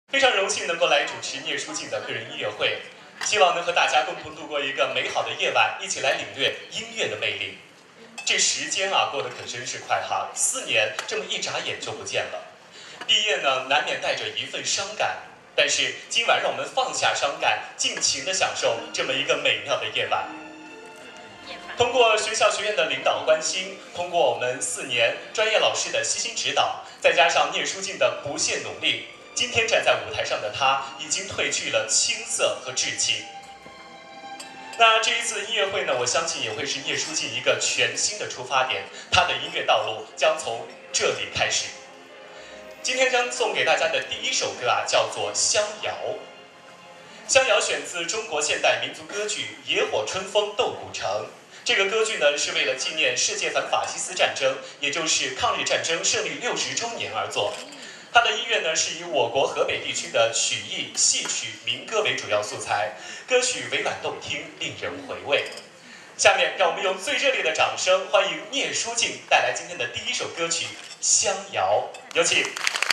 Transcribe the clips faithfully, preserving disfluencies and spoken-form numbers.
非常荣幸能够来主持聂书静的个人音乐会，希望能和大家共同度过一个美好的夜晚，一起来领略音乐的魅力。这时间啊，过得可真是快哈，四年这么一眨眼就不见了。毕业呢，难免带着一份伤感，但是今晚让我们放下伤感，尽情地享受这么一个美妙的夜晚。通过学校学院的领导关心，通过我们四年专业老师的悉心指导，再加上聂书静的不懈努力，今天站在舞台上的她已经褪去了青涩和稚气。那这一次音乐会呢，我相信也会是聂书静一个全新的出发点，她的音乐道路将从这里开始。今天将送给大家的第一首歌啊，叫做《香谣》。香谣选自中国现代民族歌剧《野火春风斗古城》。这个歌剧呢，是为了纪念世界反法西斯战争，也就是抗日战争胜利六十周年而作。它的音乐呢，是以我国河北地区的曲艺、戏曲、民歌为主要素材，歌曲委婉动听，令人回味。下面让我们用最热烈的掌声欢迎聂书静带来今天的第一首歌曲《香谣》，有请。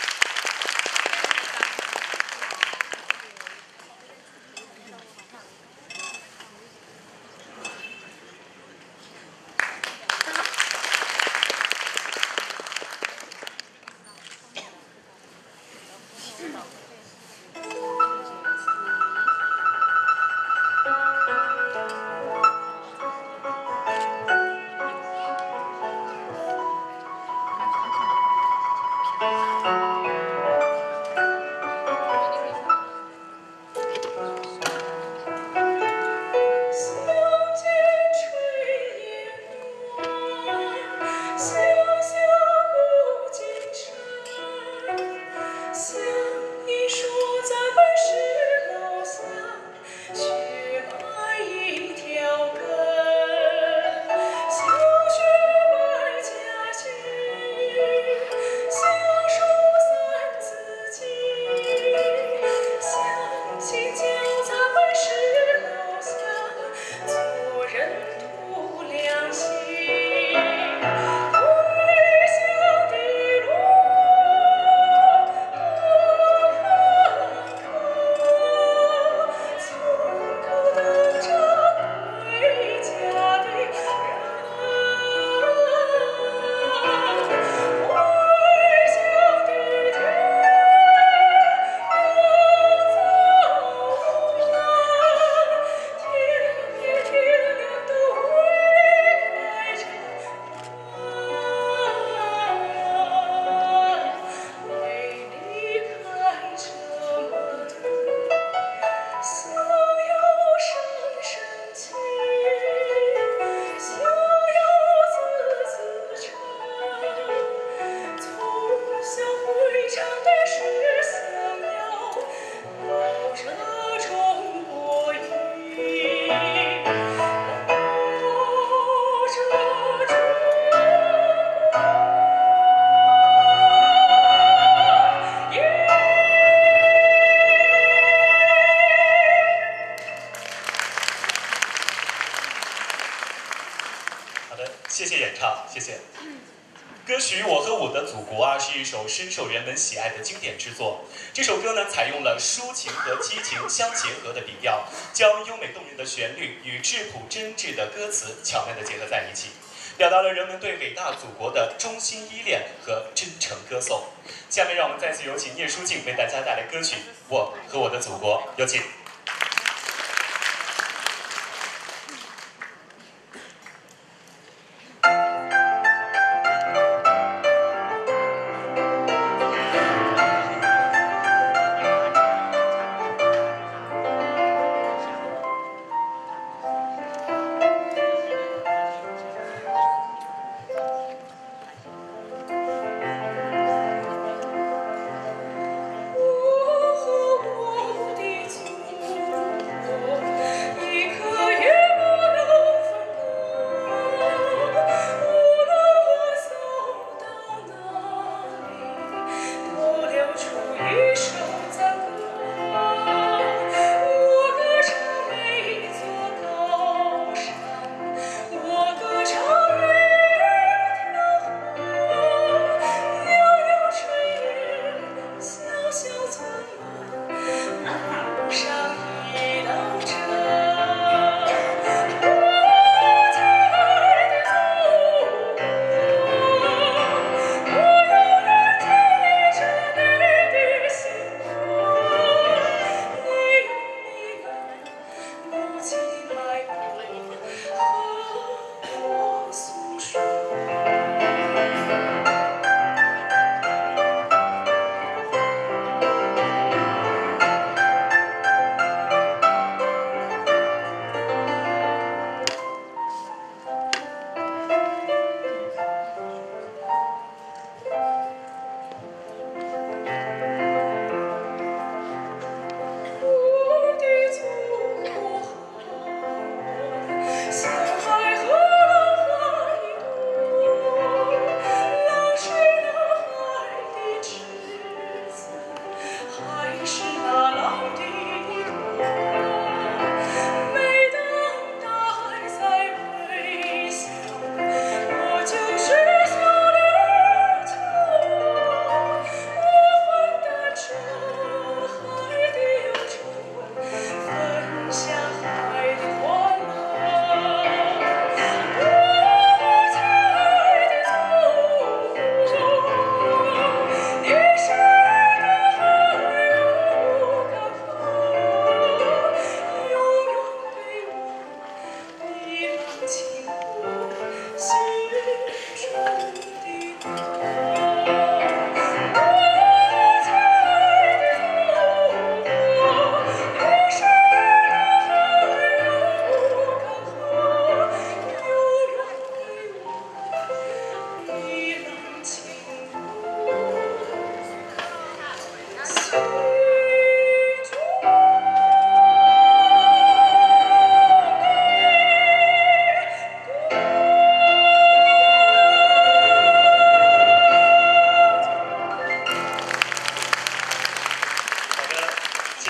谢谢演唱，谢谢。歌曲《我和我的祖国》啊，是一首深受人们喜爱的经典之作。这首歌呢，采用了抒情和激情相结合的笔调，将优美动人的旋律与质朴真挚的歌词巧妙地结合在一起，表达了人们对伟大祖国的衷心依恋和真诚歌颂。下面让我们再次有请聂书静为大家带来歌曲《我和我的祖国》，有请。 我和我的祖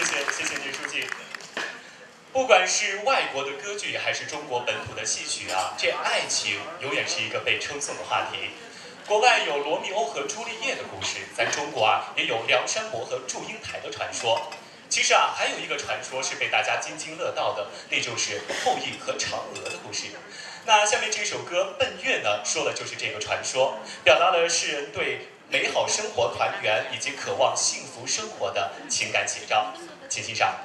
谢谢谢聂书记。不管是外国的歌剧，还是中国本土的戏曲啊，这爱情永远是一个被称颂的话题。国外有罗密欧和朱丽叶的故事，咱中国啊也有梁山伯和祝英台的传说。其实啊，还有一个传说是被大家津津乐道的，那就是后羿和嫦娥的故事。那下面这首歌《奔月》呢，说的就是这个传说，表达了世人对美好生活、团圆以及渴望幸福生活的情感写照，请欣赏。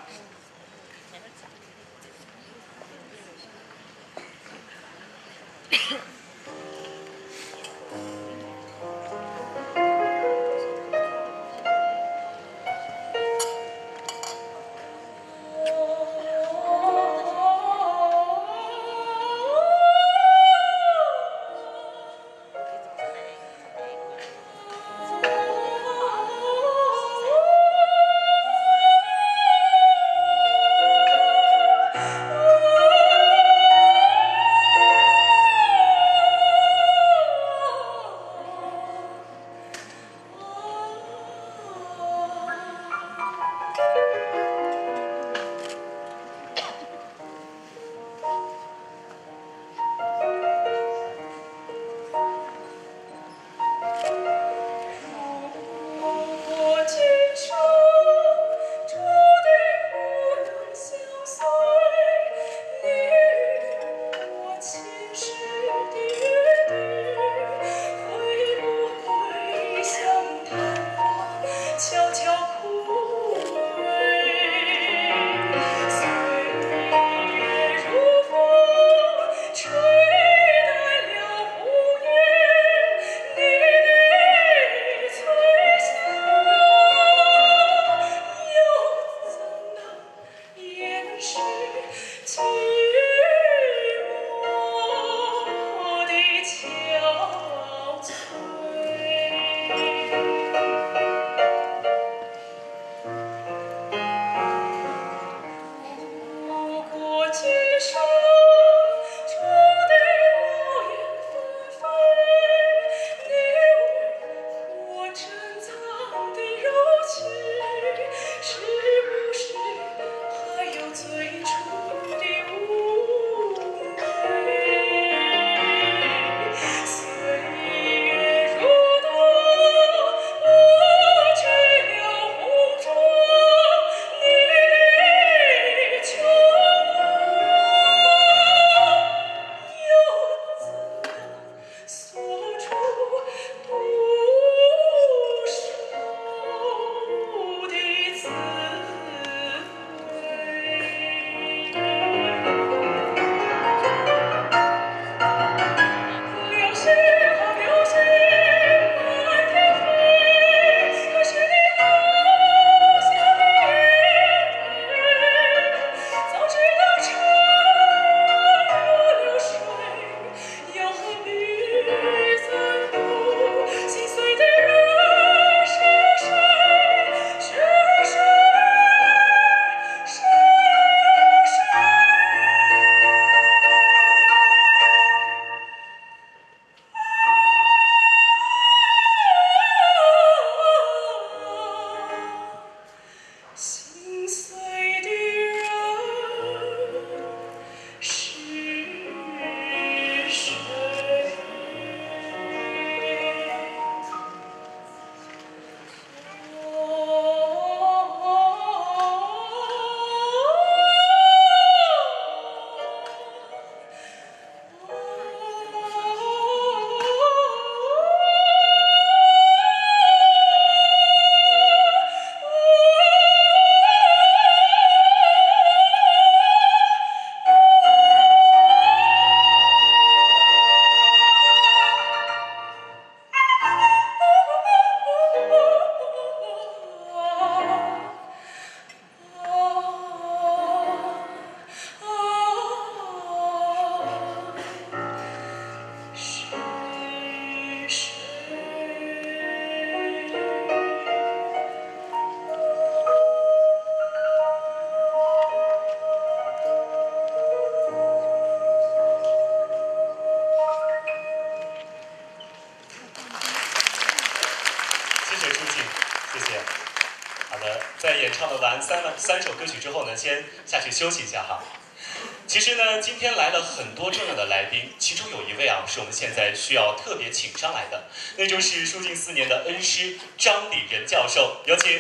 在演唱了完三三首歌曲之后呢，先下去休息一下哈。其实呢，今天来了很多重要的来宾，其中有一位啊，是我们现在需要特别请上来的，那就是书静四年的恩师张李仁教授，有请。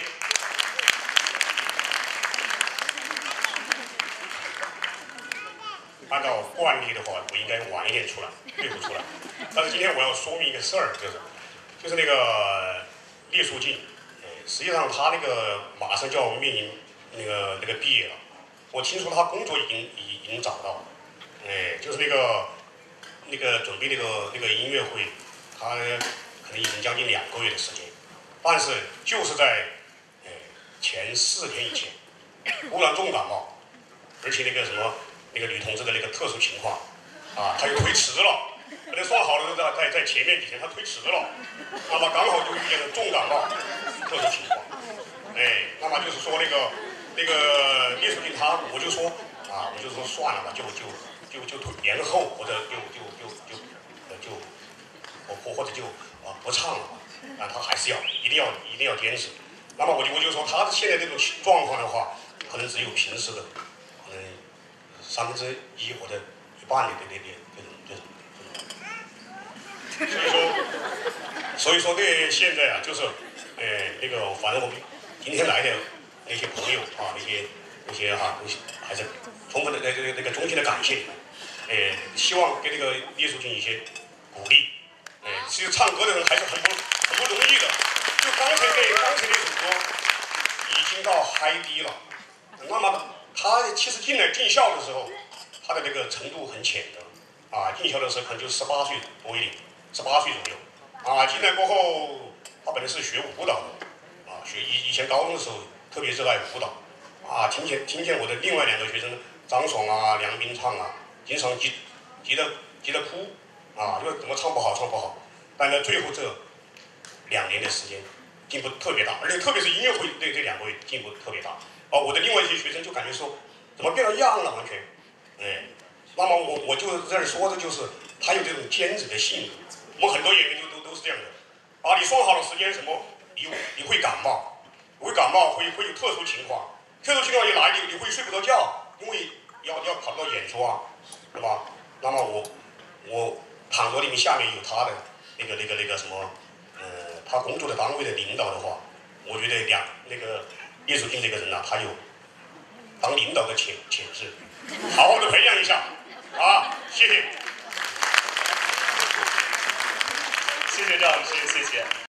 按照惯例的话，我应该晚一点出来，对不出来。但是今天我要说明一个事儿，就是，就是那个聂树静，呃，实际上他那个马上就要面临那个那个毕业了。我听说他工作已经已已经找到了，哎，就是那个那个准备那个那个音乐会，他可能已经将近两个月的时间，但是就是在呃前四天以前，忽然重感冒，而且那个什么。那个女同志的那个特殊情况，啊，她又推迟了，本来算好了在在在前面几天，她推迟了，那么刚好就遇见了重感冒特殊情况，哎，那么就是说那个那个聂树静她，我就说啊，我就说算了吧，就就就就退延后，或者就就就就呃就或或或者就啊不唱了吧，但她还是要一定要一定要坚持。那么我就我就说她现在这种状况的话，可能只有平时的可能。三分之一或者一半的这这这这种这种，所以说，所以说对现在啊，就是，呃，那个反正我们今天来的那些朋友啊，那些那些哈、啊，还是充分的那个那个衷心的感谢你们，呃，希望给那个聂树静一些鼓励，呃，其实唱歌的人还是很不很不容易的，就刚才那刚才那首歌已经到嗨低了，那么。他其实进来进校的时候，他的那个程度很浅的，啊，进校的时候可能就十八岁多一点，十八岁左右，啊，进来过后，他本来是学舞蹈的，啊，学以以前高中的时候特别热爱舞蹈，啊，听见听见我的另外两个学生张爽啊、梁冰畅啊，经常急急得急得哭，啊，因为怎么唱不好唱不好，但在最后这两年的时间进步特别大，而且特别是音乐会这这两个月进步特别大。啊，我的另外一些学生就感觉说，怎么变了样了，完全，哎，那么我我就在这说的就是，他有这种坚持的性格。我们很多演员就都都是这样的，啊，你说好了时间什么，你你会感冒，会感冒会会有特殊情况，特殊情况一来你你会睡不着觉，因为要要考虑到演出啊，是吧？那么我我倘若你们下面有他的那个那个那个什么，呃，他工作的单位的领导的话，我觉得两那个。聂树静这个人呢、啊，他有当领导的潜潜质，好好的培养一下，啊，谢谢， 谢谢张老师，谢谢。